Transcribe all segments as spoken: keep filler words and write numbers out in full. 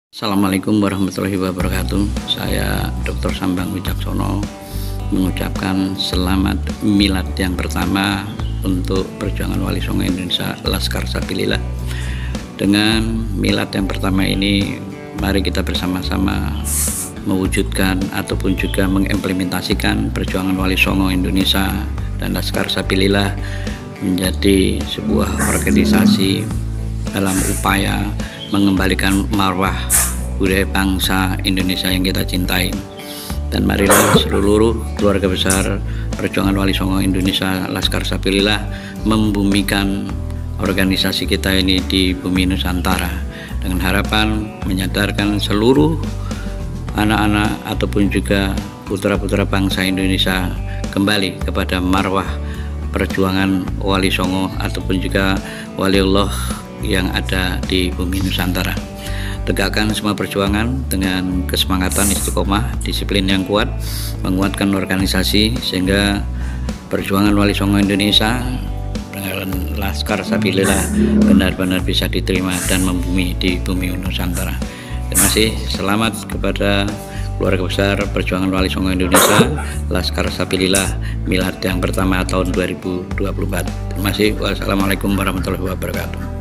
Assalamualaikum warahmatullahi wabarakatuh. Saya doktor Sambang Wicaksono mengucapkan selamat milad yang pertama untuk perjuangan Wali Songo Indonesia Laskar Sabilillah. Dengan milad yang pertama ini, mari kita bersama-sama mewujudkan ataupun juga mengimplementasikan perjuangan Wali Songo Indonesia dan Laskar Sabilillah menjadi sebuah organisasi dalam upaya mengembalikan marwah budaya bangsa Indonesia yang kita cintai. Dan marilah seluruh keluarga besar perjuangan Wali Songo Indonesia Laskar Sabilillah membumikan organisasi kita ini di bumi Nusantara dengan harapan menyadarkan seluruh anak-anak ataupun juga putra-putra bangsa Indonesia kembali kepada marwah perjuangan Wali Songo ataupun juga Waliullah yang ada di bumi Nusantara. Tegakkan semua perjuangan dengan kesemangatan istiqomah, disiplin yang kuat, menguatkan organisasi sehingga perjuangan Wali Songo Indonesia dengan Laskar Sabilillah benar-benar bisa diterima dan membumi di bumi Nusantara. Terima kasih. Selamat kepada keluarga besar perjuangan Wali Songo Indonesia Laskar Sabilillah milad yang pertama tahun dua ribu dua puluh empat. Terima kasih. Wassalamualaikum warahmatullahi wabarakatuh.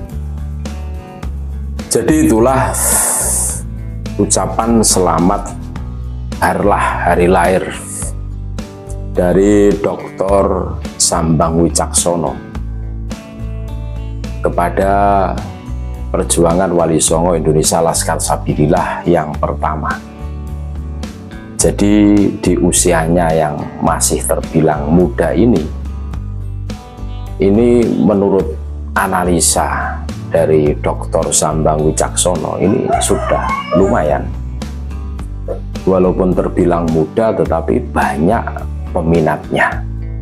Jadi itulah ucapan selamat harlah hari lahir dari doktor Sambang Wicaksono kepada perjuangan Wali Songo Indonesia Laskar Sabilillah yang pertama. Jadi di usianya yang masih terbilang muda ini, ini menurut analisa dari doktor Sambang Wicaksono ini sudah lumayan, walaupun terbilang muda tetapi banyak peminatnya.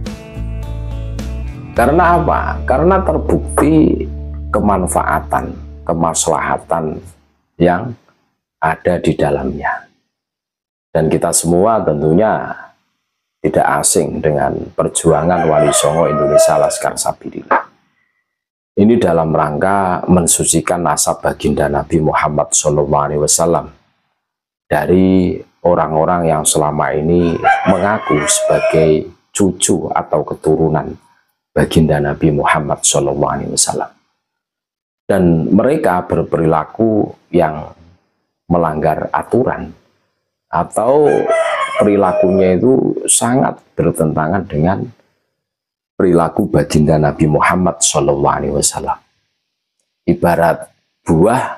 Karena apa? Karena terbukti kemanfaatan, kemaslahatan yang ada di dalamnya. Dan kita semua tentunya tidak asing dengan perjuangan Wali Songo Indonesia Laskar Sabilillah. Ini dalam rangka mensucikan nasab baginda Nabi Muhammad shallallahu alaihi wasallam dari orang-orang yang selama ini mengaku sebagai cucu atau keturunan baginda Nabi Muhammad shallallahu alaihi wasallam. Dan mereka berperilaku yang melanggar aturan atau perilakunya itu sangat bertentangan dengan perilaku baginda Nabi Muhammad shallallahu alaihi wasallam. Ibarat buah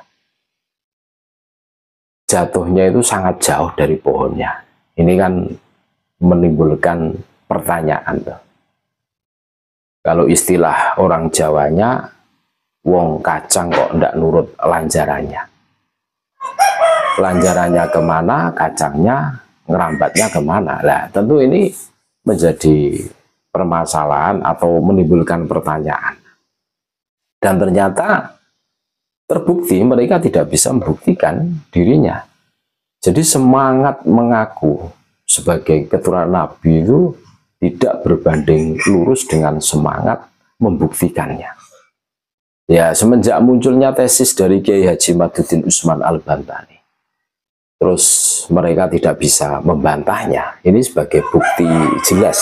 jatuhnya itu sangat jauh dari pohonnya. Ini kan menimbulkan pertanyaan. Kalau istilah orang Jawanya, wong kacang kok ndak nurut lanjarannya. Lanjarannya kemana, kacangnya ngerambatnya kemana. Lah tentu ini menjadi permasalahan atau menimbulkan pertanyaan. Dan ternyata terbukti mereka tidak bisa membuktikan dirinya. Jadi semangat mengaku sebagai keturunan Nabi itu tidak berbanding lurus dengan semangat membuktikannya. Ya, semenjak munculnya tesis dari Kiai Haji Maduddin Usman Al-Bantani, terus mereka tidak bisa membantahnya. Ini sebagai bukti jelas.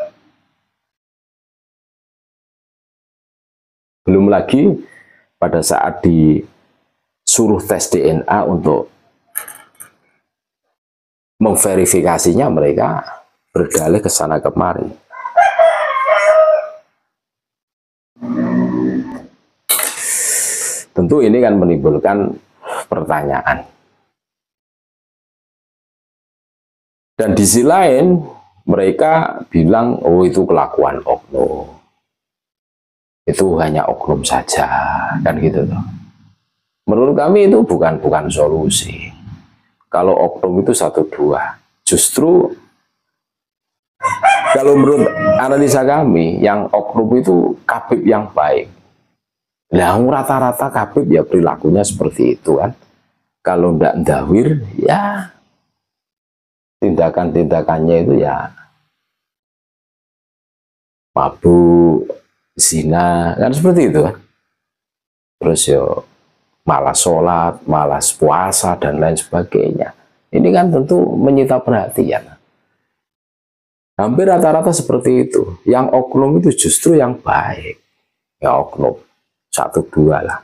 Belum lagi pada saat disuruh tes D N A untuk memverifikasinya, mereka berdalih ke sana kemari. Tentu ini kan menimbulkan pertanyaan. Dan di sisi lain mereka bilang, oh itu kelakuan oknum. Itu hanya oknum saja, kan gitu tuh. Menurut kami itu bukan bukan solusi. Kalau oknum itu satu dua, justru kalau menurut analisa kami, yang oknum itu kabib yang baik. Lah rata-rata kabib ya perilakunya seperti itu kan. Kalau ndak ndawir ya tindakan-tindakannya itu ya mabuk, zina, kan seperti itu kan. Terus yo malas sholat, malas puasa, dan lain sebagainya. Ini kan tentu menyita perhatian. Hampir rata-rata seperti itu. Yang oknum itu justru yang baik. Ya oknum, satu dua lah.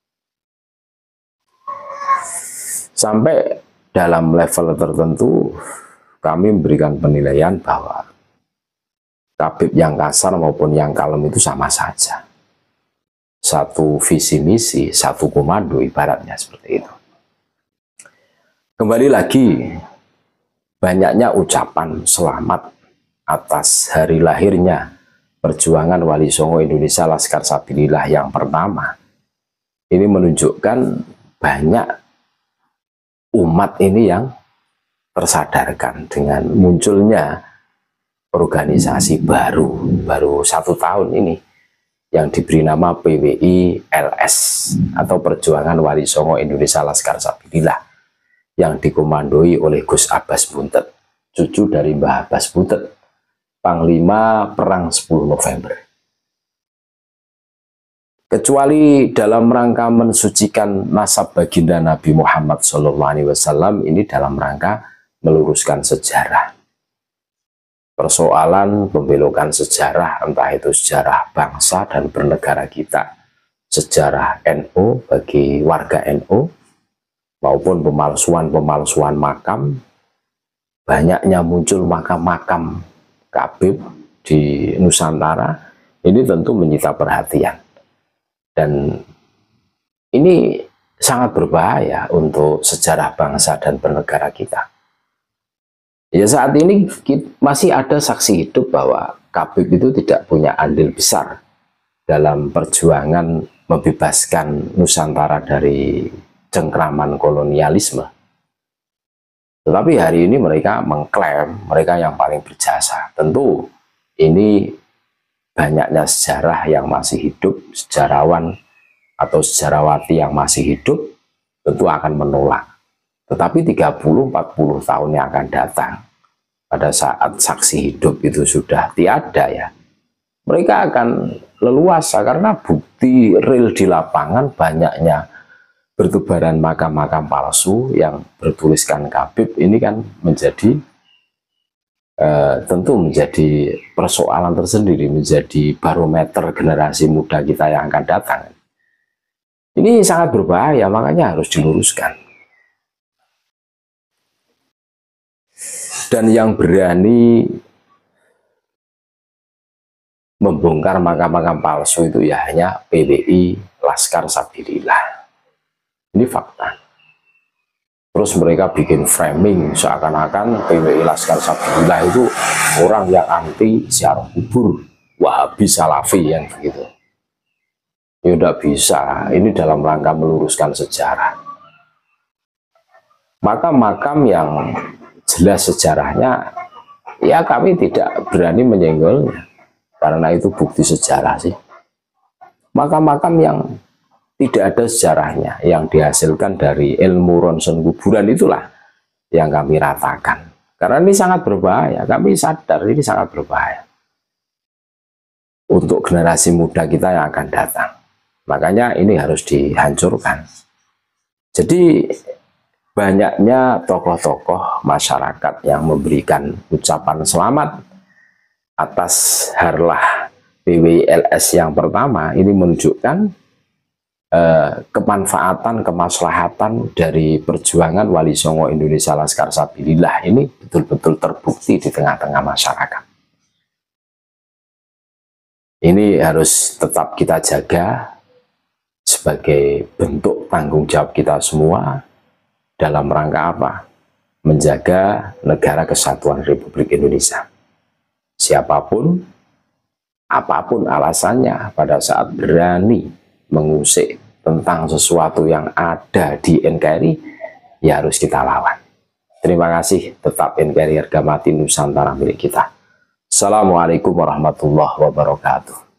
Sampai dalam level tertentu, kami memberikan penilaian bahwa tabib yang kasar maupun yang kalem itu sama saja. Satu visi misi, satu komando ibaratnya seperti itu. Kembali lagi, banyaknya ucapan selamat atas hari lahirnya perjuangan Wali Songo Indonesia Laskar Sabilillah yang pertama. Ini menunjukkan banyak umat ini yang tersadarkan dengan munculnya organisasi baru, baru satu tahun ini, yang diberi nama P W I L S atau Perjuangan Wali Songo Indonesia Laskar Sabilillah, yang dikomandoi oleh Gus Abbas Buntet, cucu dari Mbah Abbas Buntet, Panglima Perang sepuluh November. Kecuali dalam rangka mensucikan nasab baginda Nabi Muhammad shallallahu alaihi wasallam, ini dalam rangka meluruskan sejarah. Persoalan pembelokan sejarah, entah itu sejarah bangsa dan bernegara kita, sejarah N U bagi warga N U, maupun pemalsuan-pemalsuan makam, banyaknya muncul makam-makam kabib di Nusantara, ini tentu menyita perhatian. Dan ini sangat berbahaya untuk sejarah bangsa dan bernegara kita. Ya, saat ini kita, masih ada saksi hidup bahwa kabib itu tidak punya andil besar dalam perjuangan membebaskan Nusantara dari cengkraman kolonialisme. Tetapi hari ini mereka mengklaim mereka yang paling berjasa. Tentu ini banyaknya sejarah yang masih hidup, sejarawan atau sejarawati yang masih hidup tentu akan menolak. Tetapi tiga puluh sampai empat puluh tahun yang akan datang, pada saat saksi hidup itu sudah tiada ya, mereka akan leluasa karena bukti real di lapangan banyaknya bertebaran makam-makam palsu yang bertuliskan kabib. Ini kan menjadi eh, tentu menjadi persoalan tersendiri, menjadi barometer generasi muda kita yang akan datang. Ini sangat berbahaya, makanya harus diluruskan. Dan yang berani membongkar makam-makam palsu itu ya hanya P W I Laskar Sabilillah. Ini fakta. Terus mereka bikin framing seakan-akan P W I Laskar Sabilillah itu orang yang anti ziarah kubur, Wahabi Salafi yang begitu. Ya udah bisa, ini dalam rangka meluruskan sejarah. Makam-makam yang jelas sejarahnya, ya kami tidak berani menyenggolnya, karena itu bukti sejarah sih. Makam-makam yang tidak ada sejarahnya, yang dihasilkan dari ilmu ronsen kuburan, itulah yang kami ratakan. Karena ini sangat berbahaya, kami sadar ini sangat berbahaya untuk generasi muda kita yang akan datang. Makanya ini harus dihancurkan. Jadi banyaknya tokoh-tokoh masyarakat yang memberikan ucapan selamat atas harlah P W I L S yang pertama, ini menunjukkan eh, kemanfaatan, kemaslahatan dari perjuangan Wali Songo Indonesia Laskar Sabilillah ini betul-betul terbukti di tengah-tengah masyarakat. Ini harus tetap kita jaga sebagai bentuk tanggung jawab kita semua dalam rangka apa? Menjaga negara kesatuan Republik Indonesia. Siapapun, apapun alasannya, pada saat berani mengusik tentang sesuatu yang ada di N K R I, ya harus kita lawan. Terima kasih, tetap N K R I harga mati Nusantara milik kita. Assalamualaikum warahmatullahi wabarakatuh.